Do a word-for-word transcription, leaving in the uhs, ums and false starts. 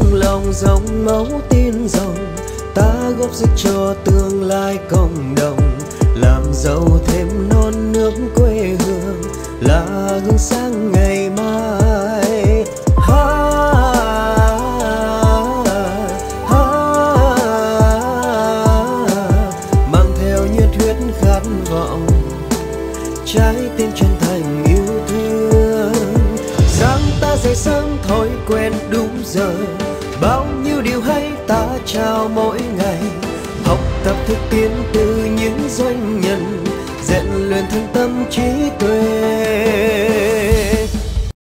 chung lòng dòng máu tin dòng, ta góp sức cho tương lai cộng đồng, làm giàu thêm non nước quê hương là gương sáng ngày mai. Ha, ha, mang theo nhiệt huyết khát vọng, trái tim chân thành yêu thương, sáng ta dậy sớm thói quen đúng giờ, bao nhiêu điều hay ta trao mỗi ngày, học tập thực tiễn từ những doanh nhân, rèn luyện thân tâm trí tuệ.